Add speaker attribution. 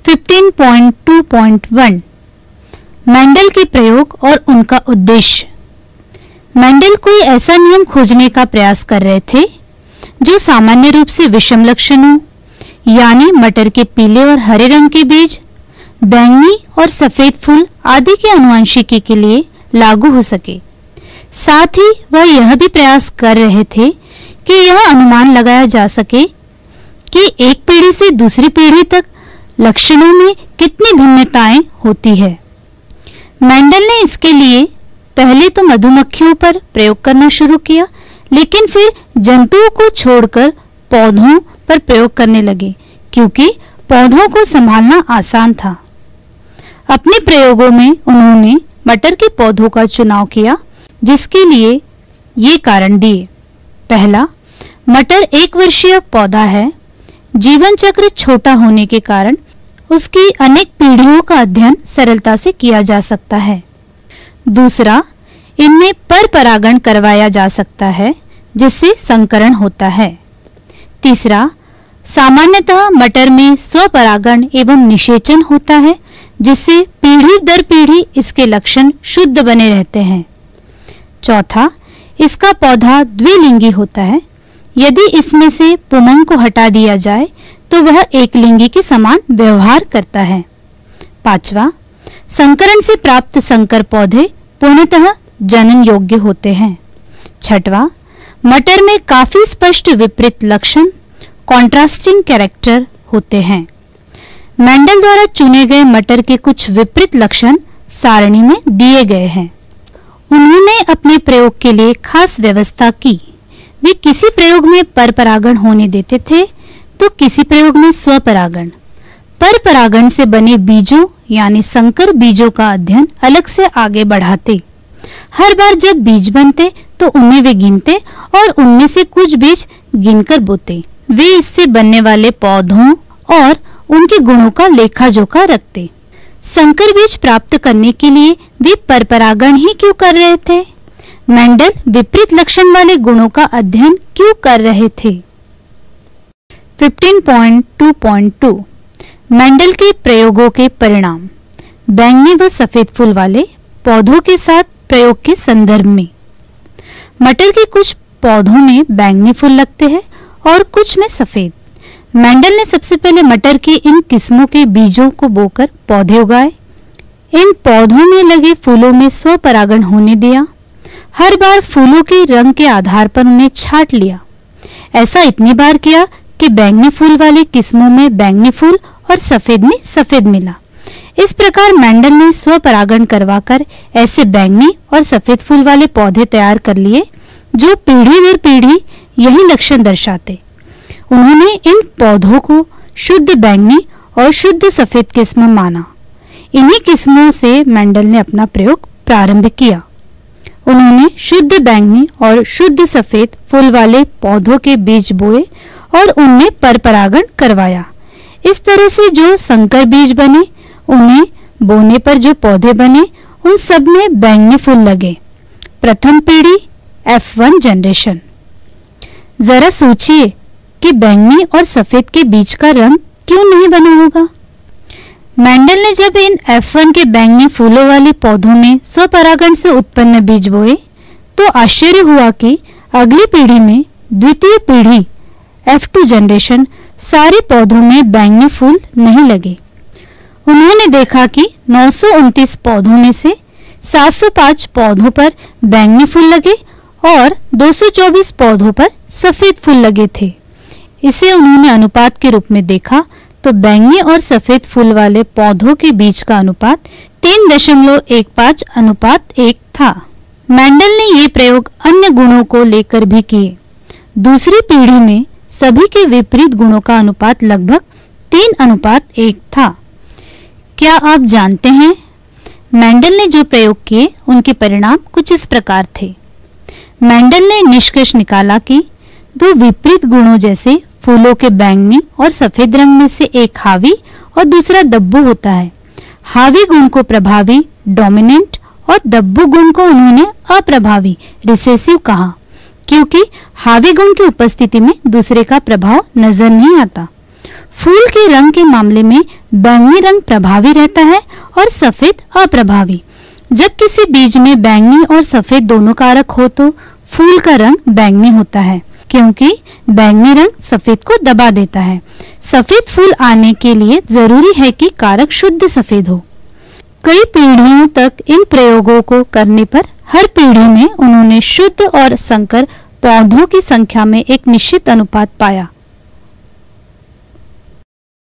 Speaker 1: 15.2.1 Mendel के प्रयोग और उनका उद्देश्य। मेंडल कोई ऐसा नियम खोजने का प्रयास कर रहे थे जो सामान्य रूप से विषम लक्षणों यानी मटर के पीले और हरे रंग के बीज, बैंगनी और सफेद फूल आदि के आनुवंशिकी के लिए लागू हो सके। साथ ही वह यह भी प्रयास कर रहे थे कि यह अनुमान लगाया जा सके कि एक पीढ़ी से दूसरी पीढ़ी तक लक्षणों में कितनी भिन्नताएं होती है। मेंडल ने इसके लिए पहले तो मधुमक्खियों पर प्रयोग करना शुरू किया, लेकिन फिर जंतुओं को छोड़कर पौधों पर प्रयोग करने लगे क्योंकि पौधों को संभालना आसान था। अपने प्रयोगों में उन्होंने मटर के पौधों का चुनाव किया, जिसके लिए ये कारण दिए। पहला, मटर 1 वर्षीय पौधा है। जीवन चक्र छोटा होने के कारण उसकी अनेक पीढ़ियों का अध्ययन सरलता से किया जा सकता है। दूसरा, इनमें पर परागण करवाया जा सकता है जिससे संकरण होता है। तीसरा, सामान्यतः मटर में स्वपरागण एवं निषेचन होता है जिससे पीढ़ी दर पीढ़ी इसके लक्षण शुद्ध बने रहते हैं। चौथा, इसका पौधा द्विलिंगी होता है। यदि इसमें से पुमंग को हटा दिया जाए तो वह एकलिंगी के समान व्यवहार करता है। पांचवा, संकरण से प्राप्त संकर पौधे पूर्णतः जनन योग्य होते हैं। छठवां, मटर में काफी स्पष्ट विपरीत लक्षण कॉन्ट्रास्टिंग कैरेक्टर होते हैं। मेंडल द्वारा चुने गए मटर के कुछ विपरीत लक्षण सारणी में दिए गए हैं। उन्होंने अपने प्रयोग के लिए खास व्यवस्था की। वे किसी प्रयोग में परपरागण होने देते थे तो किसी प्रयोग में स्वपरागण। परपरागण से बने बीजों यानी संकर बीजों का अध्ययन अलग से आगे बढ़ाते। हर बार जब बीज बनते तो उन्हें वे गिनते और उनमें से कुछ बीज गिनकर बोते। वे इससे बनने वाले पौधों और उनके गुणों का लेखा जोखा रखते। संकर बीज प्राप्त करने के लिए वे परपरागण ही क्यों कर रहे थे? मेंडल विपरीत लक्षण वाले गुणों का अध्ययन क्यों कर रहे थे? 15.2.2 मेंडल के प्रयोगों के परिणाम। बैंगनी व सफेद फूल वाले पौधों के साथ प्रयोग के संदर्भ में। मटर के कुछ पौधों में बैंगनी फूल लगते हैं और कुछ में सफेद। मेंडल ने सबसे पहले मटर की इन किस्मों के बीजों को बोकर पौधे उगाए। इन पौधों में लगे फूलों में स्वपरागण होने दिया। हर बार फूलों के रंग के आधार पर उन्हें छांट लिया। ऐसा इतनी बार किया कि बैंगनी फूल वाली किस्मों में बैंगनी फूल और सफेद में सफेद मिला। इस प्रकार मेंडल ने स्वपरागण करवाकर ऐसे बैंगनी और सफेद फूल वाले पौधे तैयार कर लिए जो पीढ़ी दर पीढ़ी यही लक्षण दर्शाते। उन्होंने इन पौधों को शुद्ध बैंगनी और शुद्ध सफेद किस्म माना। इन्हीं किस्मों से मेंडल ने अपना प्रयोग प्रारंभ किया। उन्होंने शुद्ध बैंगनी और शुद्ध सफेद फूल वाले पौधों के बीज बोए और उनमें परपरागण करवाया। इस तरह से जो संकर बीज बने, उन्हें बोने पर जो पौधे बने, उन सब में बैंगनी फूल लगे। प्रथम पीढ़ी F1 जनरेशन। जरा सोचिए कि बैंगनी और सफेद के बीज का रंग क्यों नहीं बना होगा? मेंडल ने जब इन F1 के बैंगनी फूलों वाले पौधों में स्वपरागण से उत्पन्न बीज बोए तो आश्चर्य हुआ कि अगली पीढ़ी में द्वितीय पीढ़ी F2 जनरेशन सारे पौधों में बैंगनी फूल नहीं लगे। उन्होंने देखा कि 929 पौधों में से 705 पौधों पर बैंगनी फूल लगे और 224 पौधों पर सफेद फूल लगे थे। इसे उन्होंने अनुपात के रूप में देखा तो बैंगनी और सफेद फूल वाले पौधों के बीच का अनुपात 3.15:1 था। मेंडल ने ये प्रयोग अन्य गुणों को लेकर भी किए। दूसरी पीढ़ी में सभी के विपरीत गुणों का अनुपात लगभग 3:1 था। क्या आप जानते हैं मेंडल ने जो प्रयोग किए उनके परिणाम कुछ इस प्रकार थे। मेंडल ने निष्कर्ष निकाला कि दो विपरीत गुणों जैसे फूलों के बैंगनी और सफेद रंग में से एक हावी और दूसरा दब्बू होता है। हावी गुण को प्रभावी डोमिनेंट और दब्बू गुण को उन्होंने अप्रभावी रिसेसिव कहा, क्योंकि हावी गुण की उपस्थिति में दूसरे का प्रभाव नजर नहीं आता। फूल के रंग के मामले में बैंगनी रंग प्रभावी रहता है और सफेद अप्रभावी। जब किसी बीज में बैंगनी और सफेद दोनों कारक हो तो फूल का रंग बैंगनी होता है, क्योंकि बैंगनी रंग सफेद को दबा देता है। सफेद फूल आने के लिए जरूरी है कि कारक शुद्ध सफेद हो। कई पीढ़ियों तक इन प्रयोगों को करने पर हर पीढ़ी में उन्होंने शुद्ध और संकर पौधों की संख्या में एक निश्चित अनुपात पाया।